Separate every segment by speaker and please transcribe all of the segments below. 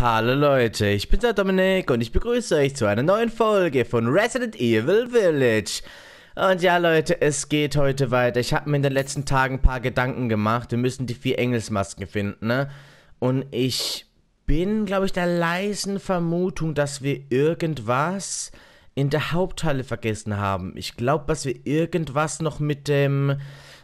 Speaker 1: Hallo Leute, ich bin der Dominik und ich begrüße euch zu einer neuen Folge von Resident Evil Village. Und ja Leute, es geht heute weiter. Ich habe mir in den letzten Tagen ein paar Gedanken gemacht. Wir müssen die 4 Engelsmasken finden, ne? Und ich bin, glaube ich, der leisen Vermutung, dass wir irgendwas in der Haupthalle vergessen haben. Ich glaube, dass wir irgendwas noch mit der,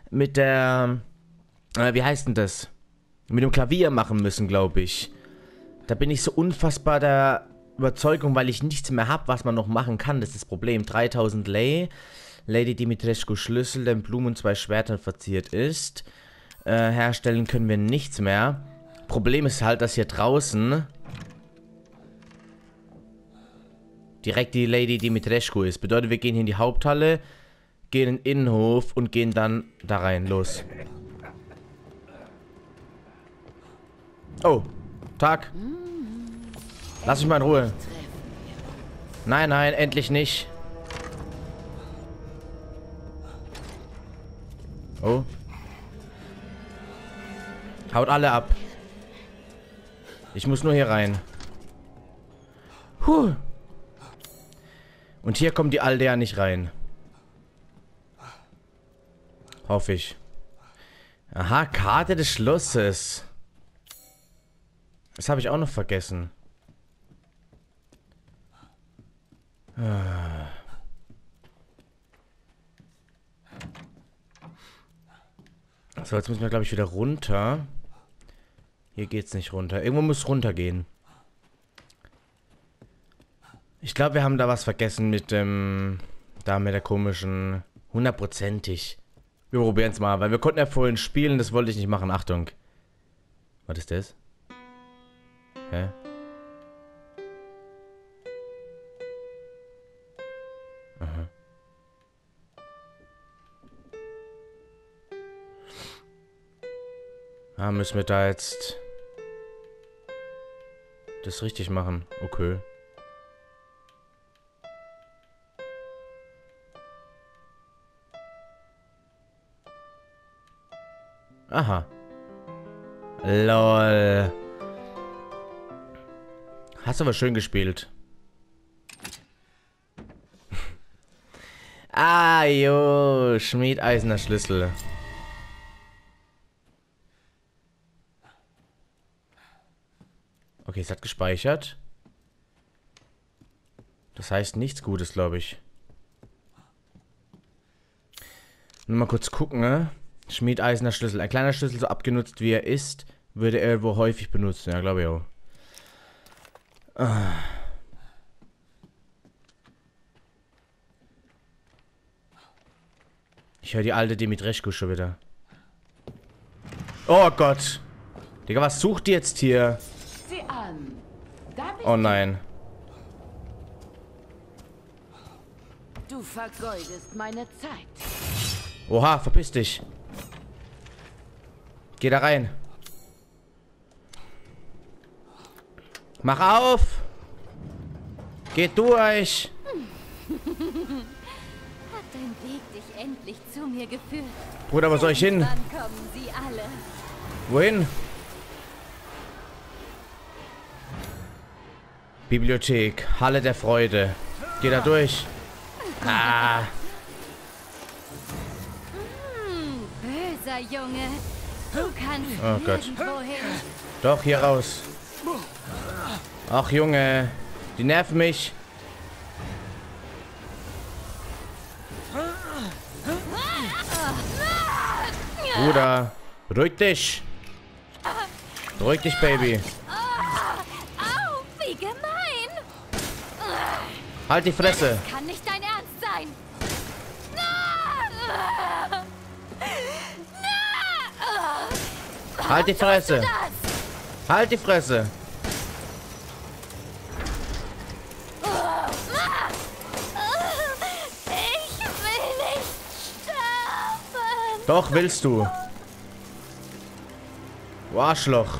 Speaker 1: wie heißt denn das? Mit dem Klavier machen müssen, glaube ich. Da bin ich so unfassbar der Überzeugung, weil ich nichts mehr habe, was man noch machen kann. Das ist das Problem. 3000 Lei. Lady Dimitrescu Schlüssel, der in Blumen und 2 Schwertern verziert ist. Herstellen können wir nichts mehr. Problem ist halt, dass hier draußen direkt die Lady Dimitrescu ist. Bedeutet, wir gehen hier in die Haupthalle, gehen in den Innenhof und gehen dann da rein. Los. Oh, Tag. Lass mich mal in Ruhe. Nein, nein, endlich nicht. Oh. Haut alle ab. Ich muss nur hier rein. Huh. Und hier kommt die Aldea nicht rein. Hoffe ich. Aha, Karte des Schlosses. Das habe ich auch noch vergessen. So, jetzt müssen wir, glaube ich, wieder runter. Hier geht's nicht runter. Irgendwo muss runtergehen. Ich glaube, wir haben da was vergessen mit dem... Da mit der komischen... 100%ig. Wir probieren es mal, weil wir konnten ja vorhin spielen, das wollte ich nicht machen. Achtung. Was ist das? Hä? Aha. Ah, müssen wir da jetzt das richtig machen? Okay. Aha. LOL. Hast du aber schön gespielt. Ah, jo. Schmiedeisener Schlüssel. Okay, es hat gespeichert. Das heißt nichts Gutes, glaube ich. Nur mal kurz gucken, ne? Schmiedeisener Schlüssel. Ein kleiner Schlüssel, so abgenutzt wie er ist, würde er wohl häufig benutzen. Ja, glaube ich auch. Ah. Ich höre die alte Dimitrescu schon wieder. Oh Gott. Digga, was sucht die jetzt hier?
Speaker 2: Sieh an.
Speaker 1: Oh nein.
Speaker 2: Du vergeudest meine Zeit.
Speaker 1: Oha, verpiss dich. Geh da rein. Mach auf. Geht durch.
Speaker 3: Hat dein Weg dich endlich zu mir geführt?
Speaker 1: Bruder, wo soll ich hin?
Speaker 3: Dann kommen sie alle.
Speaker 1: Wohin? Bibliothek. Halle der Freude. Geh da durch. Ah.
Speaker 3: Böser Junge. Du kannst
Speaker 1: Oh Gott.
Speaker 3: nirgendwo hin.
Speaker 1: Doch, hier raus. Ach, Junge. Die nerven mich. Bruder, beruhig dich. Beruhig dich, Baby.
Speaker 3: Au, wie gemein.
Speaker 1: Halt die Fresse.
Speaker 3: Das kann nicht dein Ernst sein.
Speaker 1: Halt die Fresse. Halt die Fresse.
Speaker 3: Ich will nicht sterben.
Speaker 1: Doch, willst du. Du Arschloch.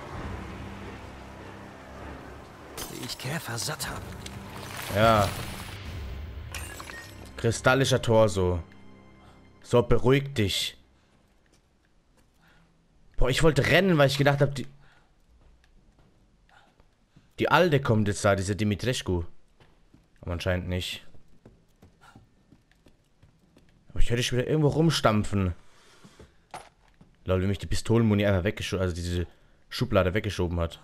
Speaker 4: Ich Käfer satt haben.
Speaker 1: Ja. Kristallischer Torso. So, beruhig dich. Boah, ich wollte rennen, weil ich gedacht habe, die... Die Alte kommt jetzt da, diese Dimitrescu. Aber anscheinend nicht. Aber ich höre dich wieder irgendwo rumstampfen. Lol, wie mich die Pistolenmuni einfach weggeschoben, also diese Schublade weggeschoben hat.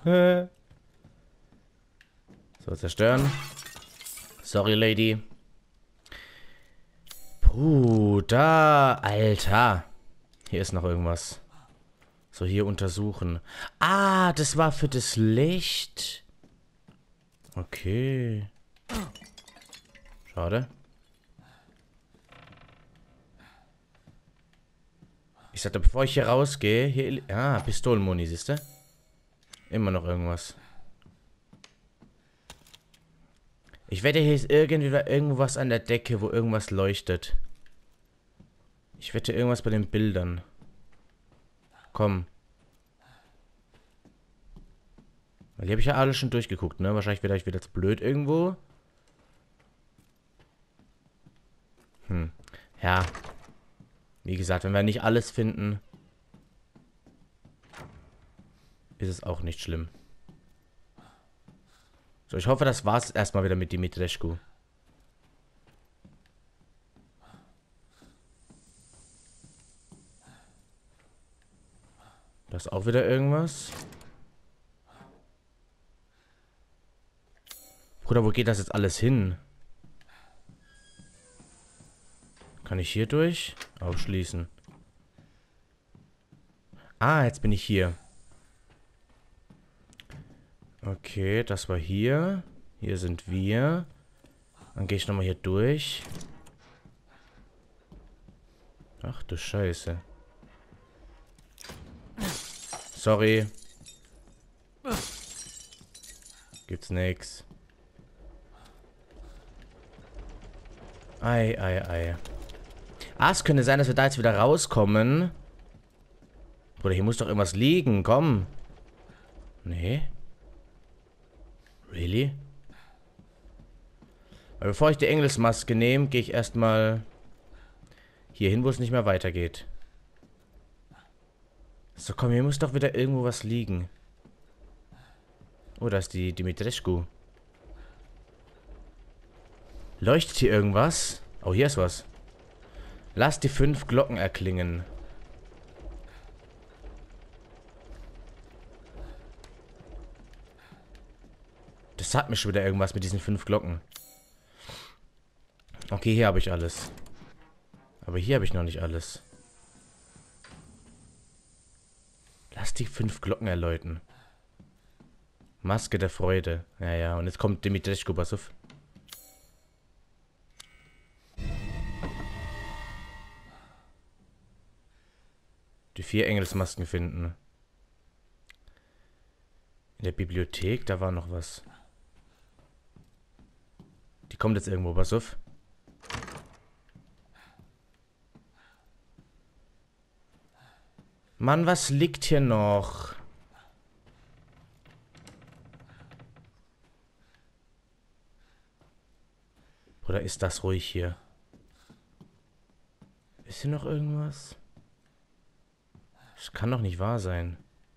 Speaker 1: So, zerstören. Sorry, Lady. Puh, da. Alter. Hier ist noch irgendwas. So, hier untersuchen. Ah, das war für das Licht. Okay. Schade. Ich sagte, bevor ich hier rausgehe, hier... Ah, Pistolenmuni, siehst du? Immer noch irgendwas. Ich wette, hier ist irgendwie irgendwo was an der Decke, wo irgendwas leuchtet. Ich wette, irgendwas bei den Bildern. Komm. Weil die habe ich ja alle schon durchgeguckt, ne? Wahrscheinlich wird ich wieder zu blöd irgendwo. Ja. Wie gesagt, wenn wir nicht alles finden, ist es auch nicht schlimm. So, ich hoffe, das war's erstmal wieder mit Dimitrescu. Da ist auch wieder irgendwas. Bruder, wo geht das jetzt alles hin? Kann ich hier durch? Aufschließen. Ah, jetzt bin ich hier. Okay, das war hier. Hier sind wir. Dann gehe ich nochmal hier durch. Ach du Scheiße. Sorry. Gibt's nix. Ei, ei, ei. Ah, es könnte sein, dass wir da jetzt wieder rauskommen. Bruder, hier muss doch irgendwas liegen. Komm. Nee. Really? Aber bevor ich die Engelsmaske nehme, gehe ich erstmal hier hin, wo es nicht mehr weitergeht. So, komm, hier muss doch wieder irgendwo was liegen. Oh, da ist die Dimitrescu. Leuchtet hier irgendwas? Oh, hier ist was. Lass die 5 Glocken erklingen. Das hat mir schon wieder irgendwas mit diesen 5 Glocken. Okay, hier habe ich alles. Aber hier habe ich noch nicht alles. Lass die 5 Glocken erläuten. Maske der Freude. Ja, ja, und jetzt kommt Dimitrescu, pass auf. Die 4 Engelsmasken finden. In der Bibliothek, da war noch was. Die kommt jetzt irgendwo, pass auf. Mann, was liegt hier noch? Oder ist das ruhig hier? Ist hier noch irgendwas? Das kann doch nicht wahr sein.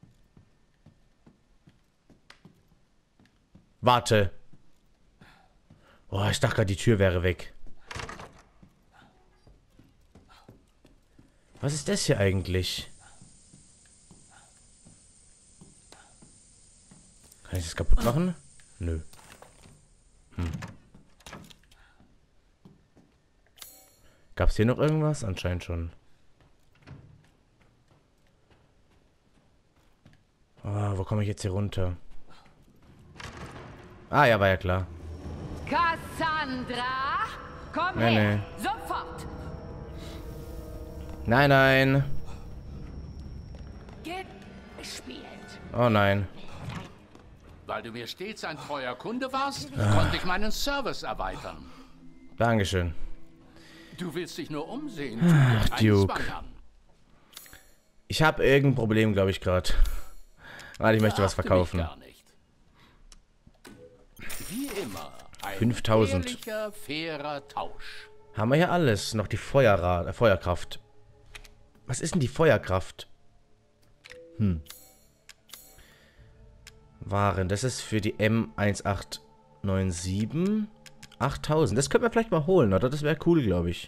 Speaker 1: Warte. Oh, ich dachte gerade, die Tür wäre weg. Was ist das hier eigentlich? Kann ich das kaputt machen? Nö. Gab es hier noch irgendwas? Anscheinend schon. Oh, wo komme ich jetzt hier runter? Ah, ja, war ja klar.
Speaker 2: Cassandra, komm
Speaker 1: Nee,
Speaker 2: her.
Speaker 1: nee.
Speaker 2: Sofort.
Speaker 1: Nein, nein.
Speaker 2: Gespielt.
Speaker 1: Oh nein.
Speaker 5: Weil du mir stets ein treuer Kunde warst, konnte ich meinen Service erweitern.
Speaker 1: Dankeschön.
Speaker 5: Du willst dich nur umsehen.
Speaker 1: Ach,
Speaker 5: Tu dir keinen
Speaker 1: Duke.
Speaker 5: Zwang an.
Speaker 1: Ich habe irgendein Problem, glaube ich, gerade. Warte, ich möchte was
Speaker 5: Verachte
Speaker 1: verkaufen.
Speaker 5: mich gar nicht. Wie immer. Ein
Speaker 1: 5000.
Speaker 5: ehrlicher, fairer Tausch.
Speaker 1: Haben wir hier alles. Noch die Feuerkraft. Was ist denn die Feuerkraft? Waren. Das ist für die M1897. 8000. Das könnten wir vielleicht mal holen, oder? Das wäre cool, glaube ich.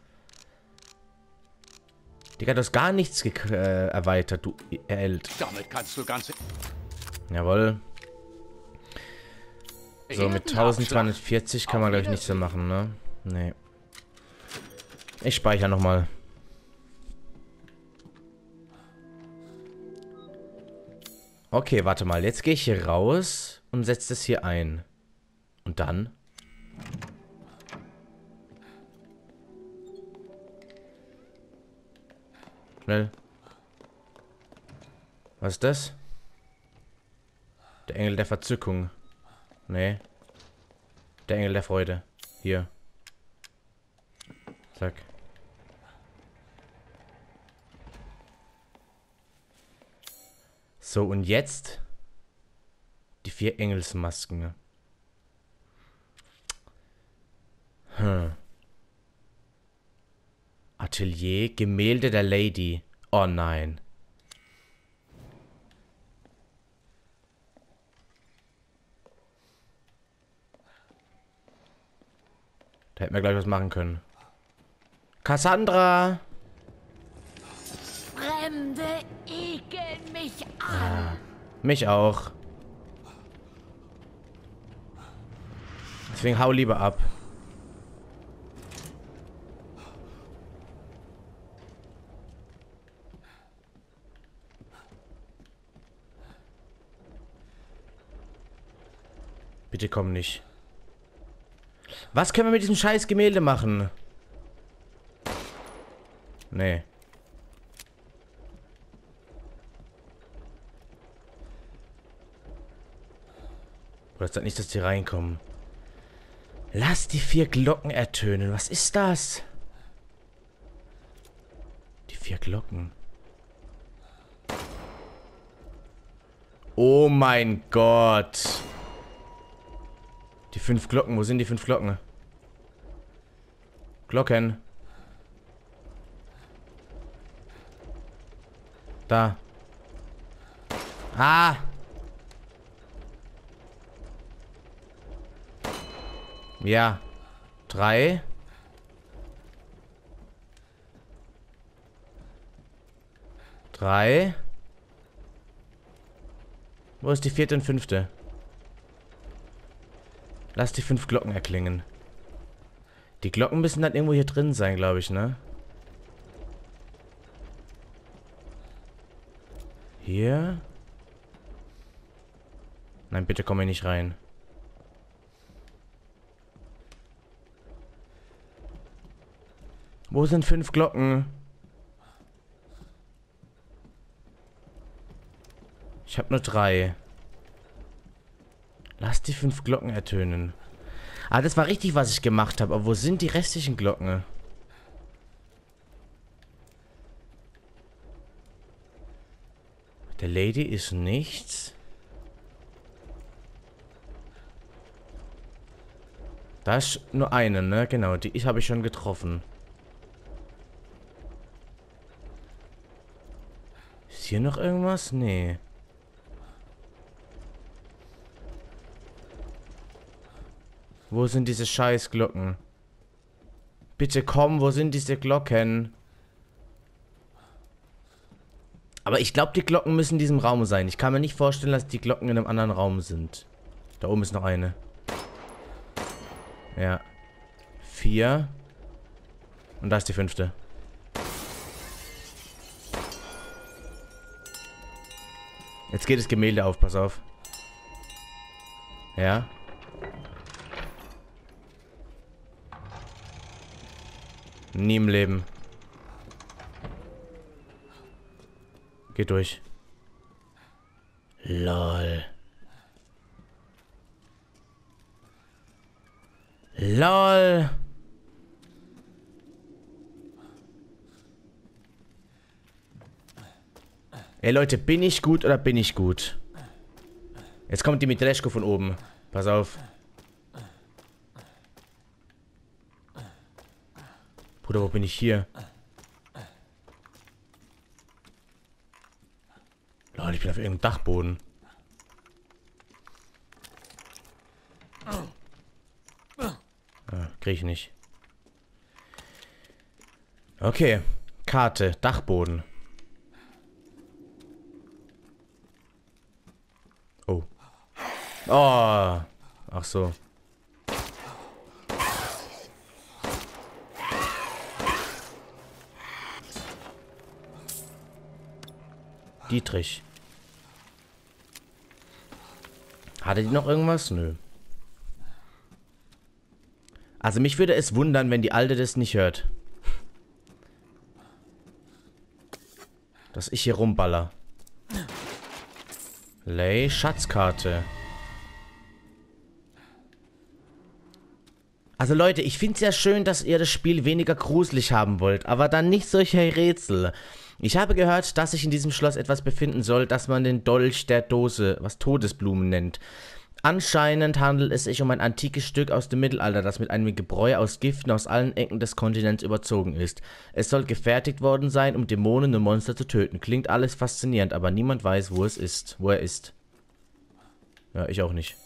Speaker 1: Digga, du hast gar nichts erweitert, du Held.
Speaker 5: Damit kannst du ganz...
Speaker 1: Jawohl. So, mit 1240 kann man, glaube ich, nicht so machen, ne? Nee. Ich speichere nochmal. Okay, warte mal. Jetzt gehe ich hier raus und setze das hier ein. Und dann? Schnell. Was ist das? Der Engel der Verzückung. Nee. Der Engel der Freude. Hier. Zack. So, und jetzt die 4 Engelsmasken. Atelier, Gemälde der Lady. Oh nein. Da hätten wir gleich was machen können. Cassandra!
Speaker 2: Fremde ekeln mich an.
Speaker 1: Mich auch. Deswegen hau lieber ab. Bitte komm nicht. Was können wir mit diesem scheiß Gemälde machen? Nee. Oder ist das nicht, dass die reinkommen? Lass die 4 Glocken ertönen. Was ist das? Die 4 Glocken. Oh mein Gott. Die 5 Glocken. Wo sind die 5 Glocken? Glocken. Da. Ah. Ja. 3. Wo ist die 4. und 5.? Lass die 5 Glocken erklingen. Die Glocken müssen dann irgendwo hier drin sein, glaube ich, ne? Hier? Nein, bitte komm hier nicht rein. Wo sind 5 Glocken? Ich habe nur 3. Lass die 5 Glocken ertönen. Ah, das war richtig, was ich gemacht habe. Aber wo sind die restlichen Glocken? Der Lady ist nichts. Da ist nur eine, ne? Genau, die habe ich schon getroffen. Ist hier noch irgendwas? Nee. Wo sind diese scheiß Glocken? Bitte komm, wo sind diese Glocken? Aber ich glaube, die Glocken müssen in diesem Raum sein. Ich kann mir nicht vorstellen, dass die Glocken in einem anderen Raum sind. Da oben ist noch eine. Ja. 4. Und da ist die 5. Jetzt geht das Gemälde auf, pass auf. Ja. Nie im Leben. Geht durch. LOL. LOL. Ey Leute, bin ich gut oder bin ich gut? Jetzt kommt die Mitreschko von oben. Pass auf. Bruder, wo bin ich hier? Lol, ich bin auf irgendeinem Dachboden. Krieg ich nicht. Okay. Karte. Dachboden. Oh. Oh. Ach so. Dietrich. Hatte die noch irgendwas? Nö. Also mich würde es wundern, wenn die Alte das nicht hört. Dass ich hier rumballer. Lay, Schatzkarte. Also Leute, ich finde es ja schön, dass ihr das Spiel weniger gruselig haben wollt, aber dann nicht solche Rätsel. Ich habe gehört, dass sich in diesem Schloss etwas befinden soll, das man den Dolch der Dose, was Todesblumen nennt. Anscheinend handelt es sich um ein antikes Stück aus dem Mittelalter, das mit einem Gebräu aus Giften aus allen Ecken des Kontinents überzogen ist. Es soll gefertigt worden sein, um Dämonen und Monster zu töten. Klingt alles faszinierend, aber niemand weiß, wo es ist. Wo er ist. Ja, ich auch nicht.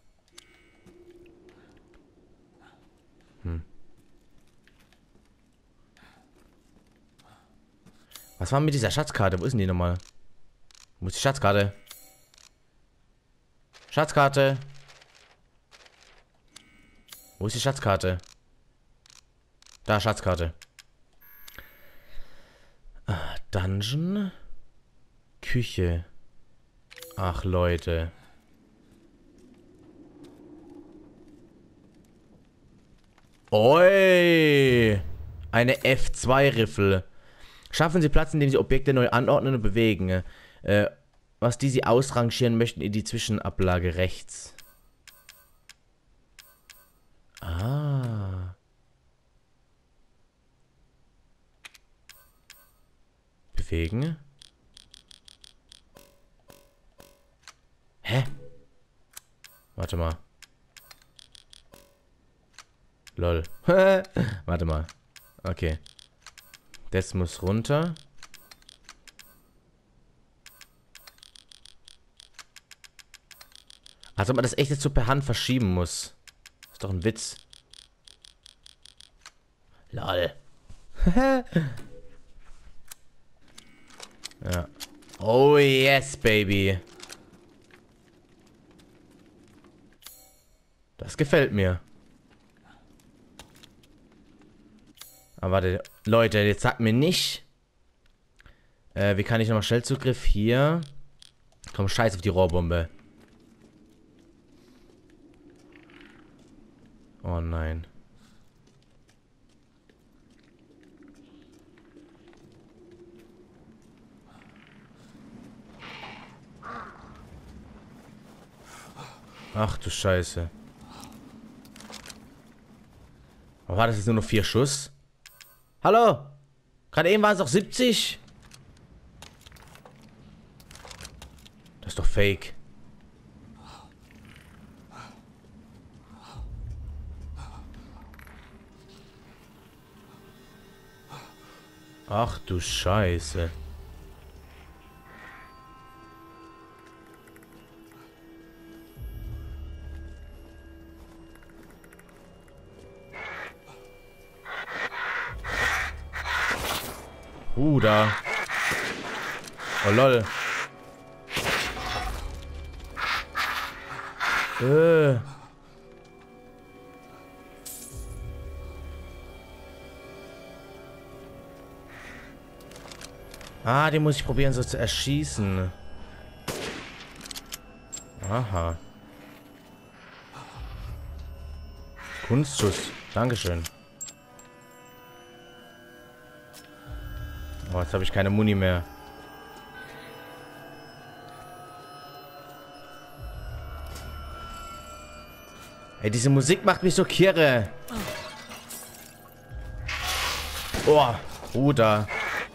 Speaker 1: Was war mit dieser Schatzkarte? Wo ist denn die nochmal? Wo ist die Schatzkarte? Schatzkarte. Wo ist die Schatzkarte? Da, Schatzkarte. Dungeon. Küche. Ach, Leute. Oi! Eine F2-Riffel. Schaffen Sie Platz, indem Sie Objekte neu anordnen und bewegen. Was die Sie ausrangieren möchten in die Zwischenablage rechts. Ah. Bewegen. Hä? Warte mal. Lol. Warte mal. Okay. Das muss runter. Also ob man das echt jetzt so per Hand verschieben muss. Ist doch ein Witz. Lol. Ja. Oh yes, baby. Das gefällt mir. Aber warte, Leute, jetzt sagt mir nicht. Wie kann ich nochmal Schnellzugriff hier? Komm, scheiß auf die Rohrbombe. Oh nein. Ach du Scheiße. Aber war das jetzt nur noch 4 Schuss? Hallo? Gerade eben waren es doch 70. Das ist doch fake. Ach du Scheiße. Da. Oh lol. Ah, den muss ich probieren so zu erschießen. Aha. Kunstschuss. Dankeschön. Oh, jetzt habe ich keine Muni mehr. Ey, diese Musik macht mich so kirre. Oh, Bruder.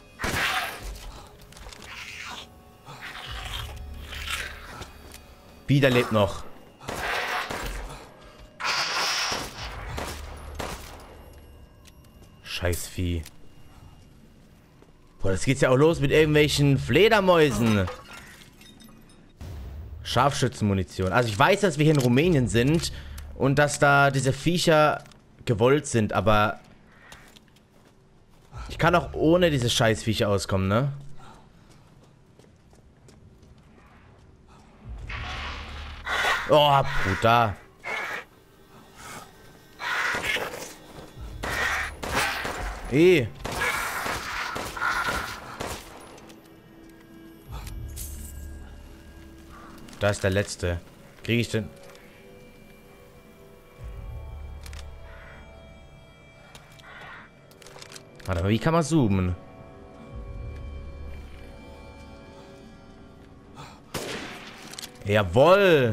Speaker 1: Wieder lebt noch. Scheiß Vieh. Boah, das geht's ja auch los mit irgendwelchen Fledermäusen. Scharfschützenmunition. Also ich weiß, dass wir hier in Rumänien sind und dass da diese Viecher gewollt sind, aber ich kann auch ohne diese Scheißviecher auskommen, ne? Oh, brutal. Da ist der letzte. Kriege ich den? Warte mal, wie kann man zoomen? Jawohl!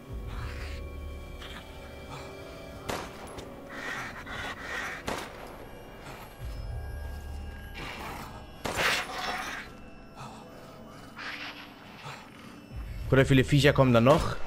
Speaker 1: Oder viele Viecher kommen da noch?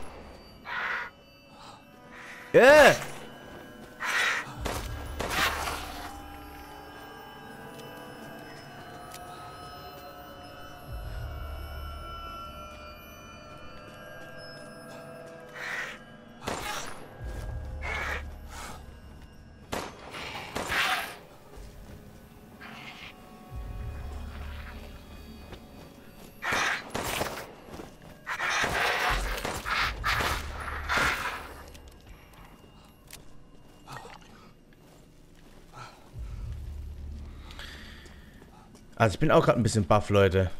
Speaker 1: Also ich bin auch gerade ein bisschen baff, Leute.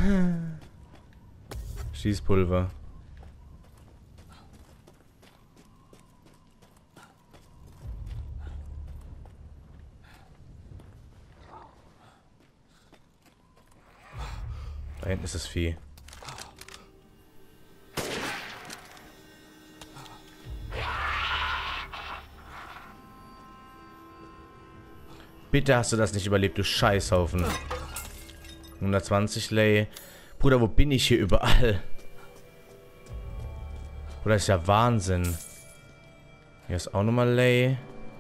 Speaker 1: Schießpulver. Da hinten ist das Vieh. Bitte hast du das nicht überlebt, du Scheißhaufen. 120 Lay. Bruder, wo bin ich hier überall? Bruder, ist ja Wahnsinn. Hier ist auch nochmal Lay.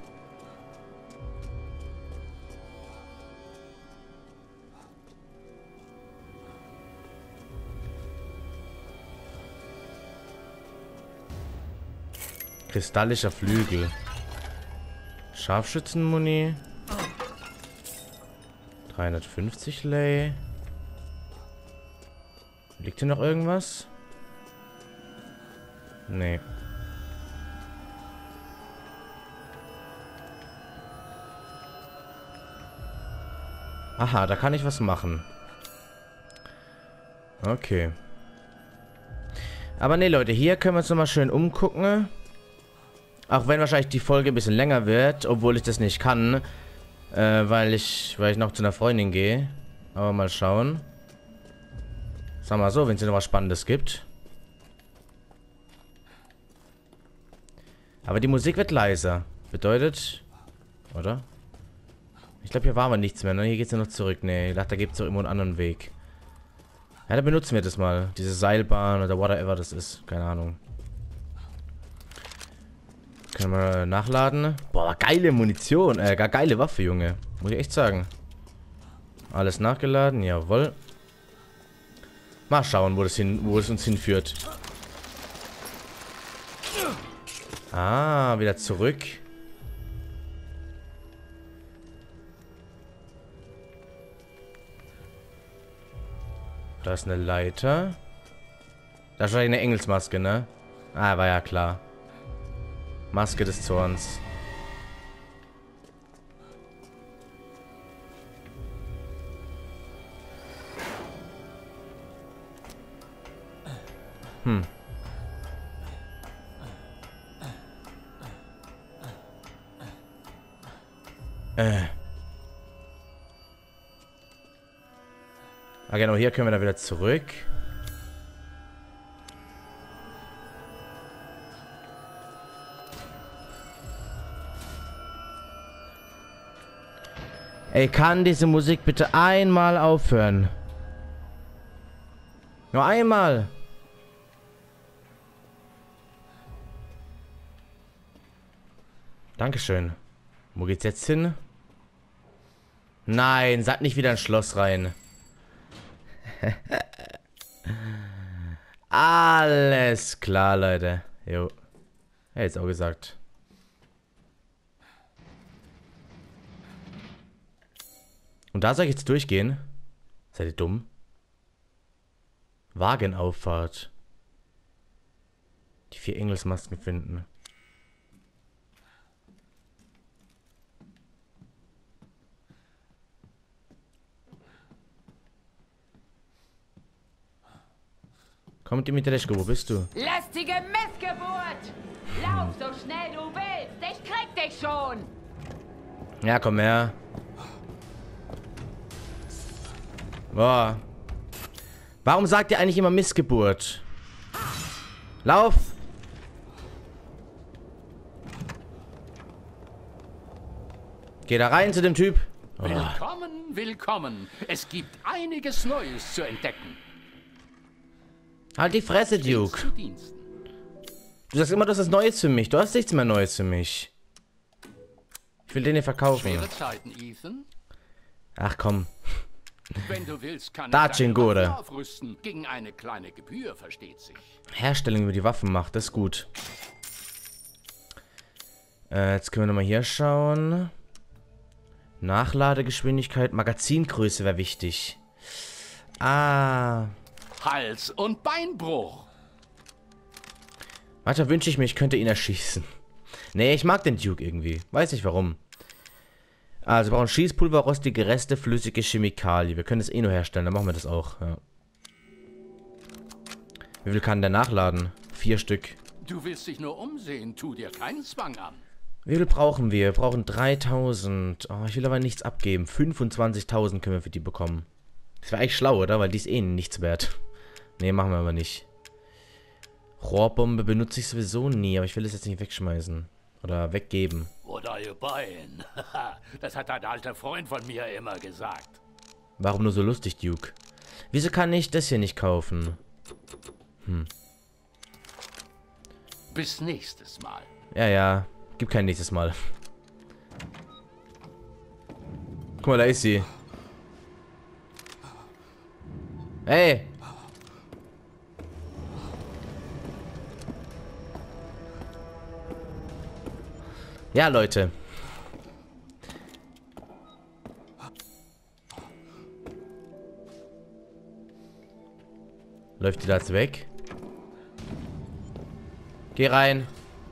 Speaker 1: Kristallischer Flügel. Scharfschützenmuni. 350 Lay. Liegt hier noch irgendwas? Nee. Aha, da kann ich was machen. Okay. Aber nee, Leute, hier können wir uns nochmal schön umgucken. Auch wenn wahrscheinlich die Folge ein bisschen länger wird, obwohl ich das nicht kann. Weil ich noch zu einer Freundin gehe. Aber mal schauen. Sag mal so, wenn es hier noch was Spannendes gibt. Aber die Musik wird leiser. Bedeutet... Oder? Ich glaube, hier waren wir nichts mehr, ne? Hier geht es ja noch zurück. Ne, ich dachte, da gibt es doch irgendwo einen anderen Weg. Ja, dann benutzen wir das mal. Diese Seilbahn oder whatever das ist. Keine Ahnung. Können wir nachladen. Boah, geile Munition. Geile Waffe, Junge. Muss ich echt sagen. Alles nachgeladen, jawohl. Mal schauen, wo es uns hinführt. Ah, wieder zurück. Da ist eine Leiter. Da ist wahrscheinlich eine Engelsmaske, ne? Ah, war ja klar. Maske des Zorns. Ah, genau, hier können wir da wieder zurück. Ey, kann diese Musik bitte einmal aufhören? Nur einmal. Dankeschön. Wo geht's jetzt hin? Nein, sag nicht wieder ins Schloss rein. Alles klar, Leute. Jo. Hätte jetzt auch gesagt. Und da soll ich jetzt durchgehen? Seid ihr dumm? Wagenauffahrt. Die 4 Engelsmasken finden. Kommt ihr mit der Leschko, wo bist du?
Speaker 2: Lästige Missgeburt! Lauf so schnell du willst! Ich krieg dich schon!
Speaker 1: Ja, komm her. Boah. Warum sagt ihr eigentlich immer Missgeburt? Lauf! Geh da rein zu dem Typ. Oh.
Speaker 5: Willkommen, willkommen. Es gibt einiges Neues zu entdecken.
Speaker 1: Halt die Fresse, Duke.
Speaker 5: Zu Diensten.
Speaker 1: Du sagst immer, du hast was Neues für mich. Du hast nichts mehr Neues für mich. Ich will den hier verkaufen.
Speaker 5: Schwere Zeiten, Ethan.
Speaker 1: Ach komm.
Speaker 5: Wenn du willst, kann
Speaker 1: Da,
Speaker 5: ich deine
Speaker 1: Chingode.
Speaker 5: Waffen aufrüsten. Gegen eine kleine Gebühr, versteht sich.
Speaker 1: Herstellung über die Waffen macht, das ist gut. Jetzt können wir nochmal hier schauen. Nachladegeschwindigkeit, Magazingröße wäre wichtig. Ah.
Speaker 5: Hals- und Beinbruch.
Speaker 1: Manchmal wünsche ich mir, ich könnte ihn erschießen. Nee, ich mag den Duke irgendwie. Weiß nicht warum. Also, wir brauchen Schießpulver, rostige Reste, flüssige Chemikalie. Wir können das eh nur herstellen, dann machen wir das auch. Ja. Wie viel kann der nachladen? 4 Stück.
Speaker 5: Du willst dich nur umsehen, tu dir keinen Zwang an.
Speaker 1: Wie viel brauchen wir? Wir brauchen 3000. Oh, ich will aber nichts abgeben. 25.000 können wir für die bekommen. Das wäre eigentlich schlau, oder? Weil die ist eh nichts wert. Nee, machen wir aber nicht. Rohrbombe benutze ich sowieso nie, aber ich will es jetzt nicht wegschmeißen. Oder weggeben.
Speaker 5: What are you buying? Das hat ein alter Freund von mir immer gesagt.
Speaker 1: Warum nur so lustig, Duke? Wieso kann ich das hier nicht kaufen?
Speaker 5: Bis nächstes Mal.
Speaker 1: Ja, ja. Gibt kein nächstes Mal. Guck mal, da ist sie. Hey! Ja, Leute. Läuft die da jetzt weg? Geh rein.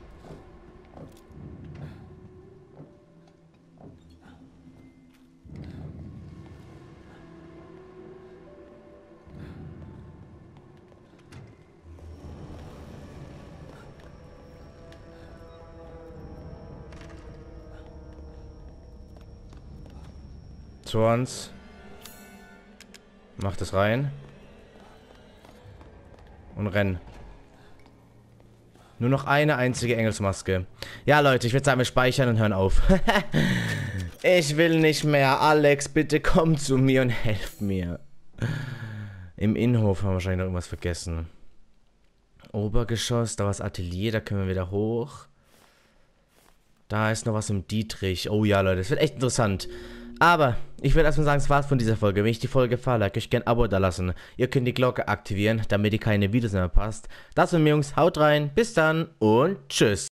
Speaker 1: Zu uns. Mach das rein. Und renn. Nur noch eine einzige Engelsmaske. Ja, Leute, ich würde sagen, wir speichern und hören auf. Ich will nicht mehr. Alex, bitte komm zu mir und helf mir. Im Innenhof haben wir wahrscheinlich noch irgendwas vergessen. Obergeschoss, da war das Atelier, da können wir wieder hoch. Da ist noch was im Dietrich. Oh ja, Leute, das wird echt interessant. Aber ich würde erstmal sagen, es war's von dieser Folge. Wenn euch die Folge gefallen hat, könnt ihr gerne ein Abo da lassen. Ihr könnt die Glocke aktivieren, damit ihr keine Videos mehr verpasst. Das von mir, Jungs. Haut rein, bis dann und tschüss.